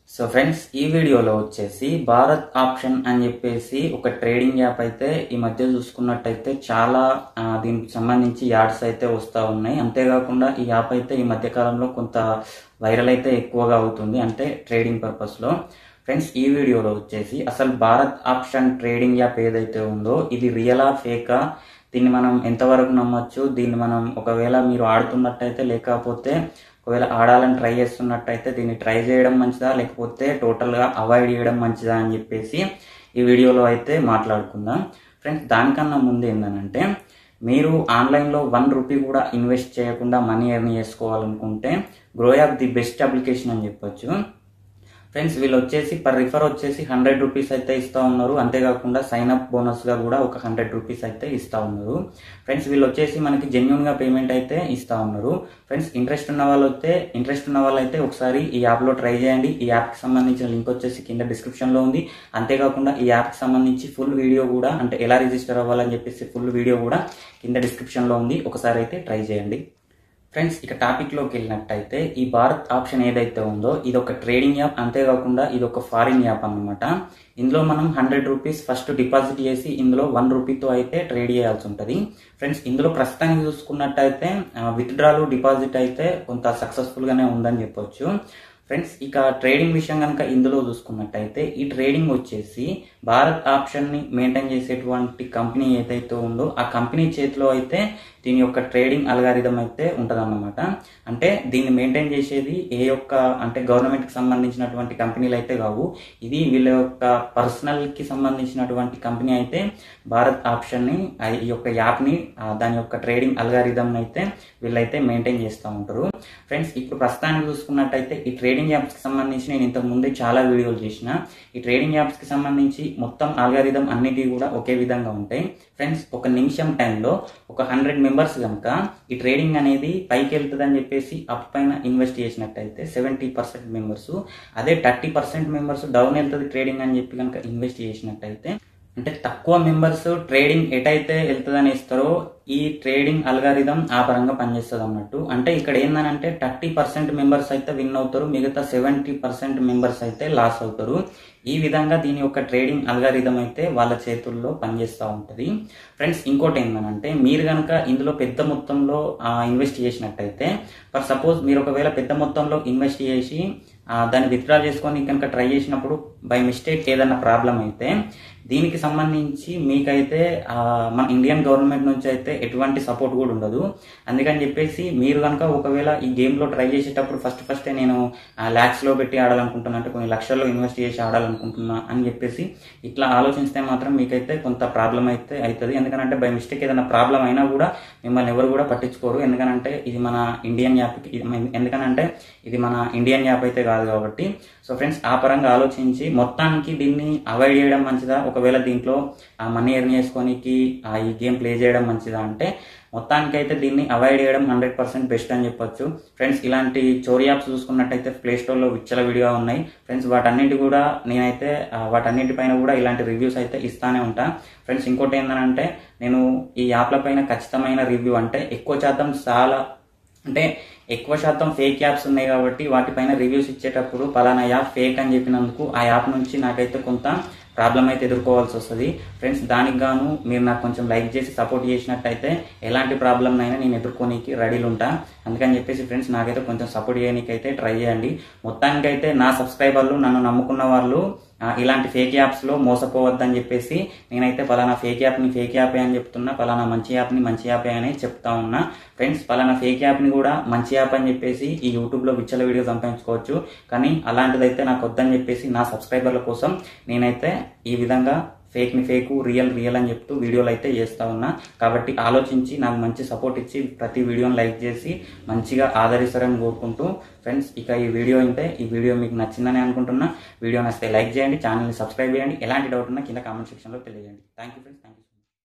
So friends, ఈ వీడియోలో వచ్చేసి భారత్ ఆప్షన్ అని చెప్పేసి ఒక ట్రేడింగ్ యాప్ అయితే ఈ మధ్య చూసుకున్నట్టయితే చాలా దీనికి సంబంధించి యాడ్స్ అయితే వస్తూ ఉన్నాయి. అంతేకాకుండా ఈ యాప్ అయితే ఈ మధ్య కాలంలో కొంత వైరల్ అయితే ఎక్కువగా అవుతుంది, అంటే ట్రేడింగ్ పర్పస్లో. ఫ్రెండ్స్, ఈ వీడియోలో వచ్చేసి అసలు భారత్ ఆప్షన్ ట్రేడింగ్ యాప్ ఏదైతే ఉందో ఇది రియలా ఫేకా, దీన్ని మనం ఎంతవరకు నమ్మొచ్చు, దీన్ని మనం ఒకవేళ మీరు ఆడుతున్నట్టయితే లేకపోతే ఒకవేళ ఆడాలని ట్రై చేస్తున్నట్టయితే దీన్ని ట్రై చేయడం మంచిదా లేకపోతే టోటల్గా అవాయిడ్ చేయడం మంచిదా అని చెప్పేసి ఈ వీడియోలో అయితే మాట్లాడుకుందాం. ఫ్రెండ్స్, దానికన్నా ముందు ఏంటంటే మీరు ఆన్లైన్లో ₹1 కూడా ఇన్వెస్ట్ చేయకుండా మనీ ఎర్న్ చేసుకోవాలనుకుంటే Grow app the best application అని చెప్పొచ్చు. ఫ్రెండ్స్, వీళ్ళు వచ్చేసి పర్ రిఫర్ వచ్చేసి ₹100 అయితే ఇస్తూ ఉన్నారు. అంతేకాకుండా సైన్ అప్ బోనస్గా కూడా ఒక ₹100 అయితే ఇస్తూ ఉన్నారు. ఫ్రెండ్స్, వీళ్ళు వచ్చేసి మనకి జెన్యున్గా పేమెంట్ అయితే ఇస్తూ ఉన్నారు. ఫ్రెండ్స్, ఇంట్రెస్ట్ ఉన్న వాళ్ళైతే ఒకసారి ఈ యాప్లో ట్రై చేయండి. ఈ యాప్కి సంబంధించిన లింక్ వచ్చేసి కింద డిస్క్రిప్షన్లో ఉంది. అంతేకాకుండా ఈ యాప్కి సంబంధించి ఫుల్ వీడియో కూడా, అంటే ఎలా రిజిస్టర్ అవ్వాలని చెప్పేసి ఫుల్ వీడియో కూడా కింద డిస్క్రిప్షన్లో ఉంది. ఒకసారి అయితే ట్రై చేయండి. ఫ్రెండ్స్, ఇక టాపిక్లోకి వెళ్ళినట్టయితే ఈ భారత్ ఆప్షన్ ఏదైతే ఉందో ఇది ఒక ట్రేడింగ్ యాప్, అంతేకాకుండా ఇది ఒక ఫారిన్ యాప్ అన్నమాట. ఇందులో మనం ₹100 ఫస్ట్ డిపాజిట్ చేసి ఇందులో ₹1 అయితే ట్రేడ్ చేయాల్సి ఉంటుంది. ఫ్రెండ్స్, ఇందులో ప్రస్తుతానికి చూసుకున్నట్టయితే విత్డ్రాలు డిపాజిట్ అయితే కొంత సక్సెస్ఫుల్గానే ఉందని చెప్పొచ్చు. ఫ్రెండ్స్, ఇక ట్రేడింగ్ విషయం కనుక ఇందులో చూసుకున్నట్టయితే ఈ ట్రేడింగ్ వచ్చేసి భారత్ ఆప్షన్ని మెయింటైన్ చేసేటువంటి కంపెనీ ఏదైతే ఉందో ఆ కంపెనీ చేతిలో అయితే దీని యొక్క ట్రేడింగ్ అల్గారిథం అయితే ఉంటుందన్నమాట. అంటే దీన్ని మెయింటైన్ చేసేది అంటే గవర్నమెంట్కి సంబంధించినటువంటి కంపెనీలు అయితే కావు. ఇది వీళ్ళ యొక్క పర్సనల్కి సంబంధించినటువంటి కంపెనీ అయితే భారత్ ఆప్షన్ని, ఈ యొక్క యాప్ని, దాని యొక్క ట్రేడింగ్ అల్గారిథం అయితే వీళ్ళైతే మెయింటైన్ చేస్తూ ఉంటారు. ఫ్రెండ్స్, ఇప్పుడు ప్రస్తుతానికి చూసుకున్నట్టయితే ఈ ట్రేడింగ్ యాప్స్కి సంబంధించి నేను ఇంతకు ముందే చాలా వీడియోలు చేసిన. ఈ ట్రేడింగ్ యాప్స్కి సంబంధించి మొత్తం అల్గారిథం అన్నిటి కూడా ఒకే విధంగా ఉంటాయి. ఫ్రెండ్స్, ఒక నిమిషం టైంలో ఒక 100 మెంబర్స్ కనుక ఈ ట్రేడింగ్ అనేది పైకి వెళ్తుందని చెప్పేసి అప్ పైన ఇన్వెస్ట్ చేసినట్టయితే 70% మెంబర్స్, అదే 30% మెంబర్స్ డౌన్ వెళ్తుంది ట్రేడింగ్ అని చెప్పి కనుక ఇన్వెస్ట్ చేసినట్టయితే, అంటే తక్కువ మెంబర్స్ ట్రేడింగ్ ఎటైతే వెళ్తుందని ఇస్తారో ఈ ట్రేడింగ్ అల్గారిథం ఆ పరంగా పనిచేస్తుంది అన్నట్టు. అంటే ఇక్కడ ఏందనంటే 30% మెంబర్స్ అయితే విన్ అవుతారు, మిగతా 70% మెంబర్స్ అయితే లాస్ అవుతారు. ఈ విధంగా దీని యొక్క ట్రేడింగ్ అల్గారిథం అయితే వాళ్ళ చేతుల్లో పనిచేస్తూ ఉంటుంది. ఫ్రెండ్స్, ఇంకోటి ఏంటంటే మీరు కనుక ఇందులో పెద్ద మొత్తంలో ఇన్వెస్ట్ చేసినట్టయితే, ఫర్ సపోజ్ మీరు ఒకవేళ పెద్ద మొత్తంలో ఇన్వెస్ట్ చేసి దాన్ని విత్డ్రా చేసుకొని కనుక ట్రై చేసినప్పుడు బై మిస్టేక్ ఏదైనా ప్రాబ్లం అయితే దీనికి సంబంధించి మీకైతే మన ఇండియన్ గవర్నమెంట్ నుంచి అయితే ఎటువంటి సపోర్ట్ కూడా ఉండదు. అందుకని చెప్పేసి మీరు కనుక ఒకవేళ ఈ గేమ్లో ట్రై చేసేటప్పుడు ఫస్టే నేను ల్యాక్స్లో పెట్టి ఆడాలనుకుంటున్నా, అంటే కొన్ని లక్షల్లో ఇన్వెస్ట్ చేసి ఆడాలనుకుంటున్నా అని చెప్పేసి ఇట్లా ఆలోచిస్తే మాత్రం మీకైతే కొంత ప్రాబ్లం అయితే అవుతుంది. ఎందుకంటే బై మిస్టేక్ ఏదైనా ప్రాబ్లం అయినా కూడా మిమ్మల్ని ఎవరు కూడా పట్టించుకోరు. ఎందుకంటే ఇది మన ఇండియన్ యాప్ అయితే కాదు కాబట్టి. సో ఫ్రెండ్స్, ఆ పరంగా ఆలోచించి మొత్తానికి దీన్ని అవాయిడ్ చేయడం మంచిదా, ఒకవేళ దీంట్లో మనీ ఎర్న్ చేసుకోనికి ఈ గేమ్ ప్లే చేయడం మంచిదా అంటే మొత్తానికైతే దీన్ని అవాయిడ్ చేయడం 100% బెస్ట్ అని చెప్పొచ్చు. ఫ్రెండ్స్, ఇలాంటి చోరీ యాప్స్ చూసుకున్నట్టయితే ప్లేస్టోర్లో విచ్చలవిడిగా ఉన్నాయి. ఫ్రెండ్స్, వాటన్నిటిపైన కూడా ఇలాంటి రివ్యూస్ అయితే ఇస్తానే ఉంటా. ఫ్రెండ్స్, ఇంకోటి ఏంటంటే నేను ఈ యాప్ల పైన ఖచ్చితమైన రివ్యూ, అంటే ఎక్కువ శాతం ఫేక్ యాప్స్ ఉన్నాయి కాబట్టి వాటిపైన రివ్యూస్ ఇచ్చేటప్పుడు పలానా యాప్ ఫేక్ అని చెప్పినందుకు ఆ యాప్ నుంచి నాకైతే కొంత ప్రాబ్లం అయితే ఎదుర్కోవాల్సి వస్తుంది. ఫ్రెండ్స్, దానికి గాను మీరు నాకు కొంచెం లైక్ చేసి సపోర్ట్ చేసినట్టయితే ఎలాంటి ప్రాబ్లం అయినా నేను ఎదుర్కోనికి రెడీలు ఉంటా. అందుకని చెప్పేసి ఫ్రెండ్స్, నాకైతే కొంచెం సపోర్ట్ చేయడానికి అయితే ట్రై చేయండి. మొత్తానికైతే నా సబ్స్క్రైబర్లు, నన్ను నమ్ముకున్న వాళ్ళు ఇలాంటి ఫేక్ యాప్స్లో మోసపోవద్దని చెప్పేసి నేనైతే పలానా ఫేక్ యాపే అని చెప్తున్నా, పలానా మంచి యాపే అని చెప్తా ఉన్నా. ఫ్రెండ్స్, పలానా ఫేక్ యాప్ని కూడా మంచి యాప్ అని చెప్పేసి ఈ యూట్యూబ్లో విచ్చల వీడియో సంపాదించుకోవచ్చు. కానీ అలాంటిదైతే నాకు వద్దని చెప్పేసి నా సబ్స్క్రైబర్ల కోసం నేనైతే ఈ విధంగా ఫేక్ని ఫేకు, రియల్ అని చెప్తూ వీడియోలు అయితే చేస్తూ ఉన్నా. కాబట్టి ఆలోచించి నాకు మంచి సపోర్ట్ ఇచ్చి ప్రతి వీడియోని లైక్ చేసి మంచిగా ఆదరిస్తారని కోరుకుంటూ, ఫ్రెండ్స్, ఇక ఈ వీడియో మీకు నచ్చిందని అనుకుంటున్నా. వీడియో నచ్చితే లైక్ చేయండి, ఛానల్ని సబ్స్క్రైబ్ చేయండి. ఎలాంటి డౌట్ ఉన్నా కింద కామెంట్ సెక్షన్లో తెలియజేయండి. Thank you friends.